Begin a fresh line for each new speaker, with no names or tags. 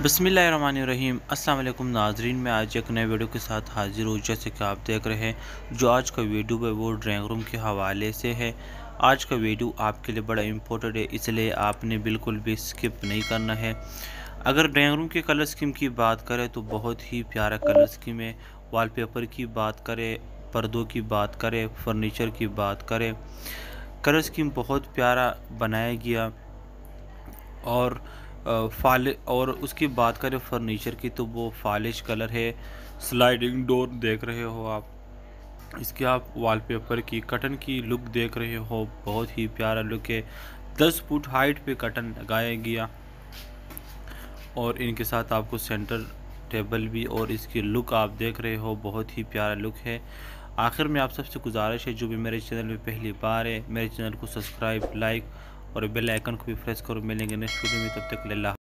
बिस्मिल्लाहिर्रहमानिर्रहीम। अस्सलाम वालेकुम नाजरीन, मैं आज एक नए वीडियो के साथ हाजिर हूँ। जैसे कि आप देख रहे हैं, जो आज का वीडियो है वो ड्राइंग रूम के हवाले से है। आज का वीडियो आपके लिए बड़ा इम्पोर्टेंट है, इसलिए आपने बिल्कुल भी स्किप नहीं करना है। अगर ड्राइंग रूम के कलर स्कीम की बात करें तो बहुत ही प्यारा कलर स्कीम है। वॉलपेपर की बात करें, पर्दों की बात करें, फर्नीचर की बात करें, कलर स्कीम बहुत प्यारा बनाया गया। और फाल और उसकी बात करें फर्नीचर की तो वो फॉलिश कलर है। स्लाइडिंग डोर देख रहे हो आप, इसके आप वॉलपेपर की कटन की लुक देख रहे हो, बहुत ही प्यारा लुक है। 10 फुट हाइट पे कटन लगाया गया और इनके साथ आपको सेंटर टेबल भी, और इसकी लुक आप देख रहे हो, बहुत ही प्यारा लुक है। आखिर में आप सबसे गुजारिश है, जो भी मेरे चैनल में पहली बार है, मेरे चैनल को सब्सक्राइब, लाइक और बेल आइकन को भी प्रेस करो। मिलेंगे नेक्स्ट वीडियो में, तब तक के लिए अल्लाह।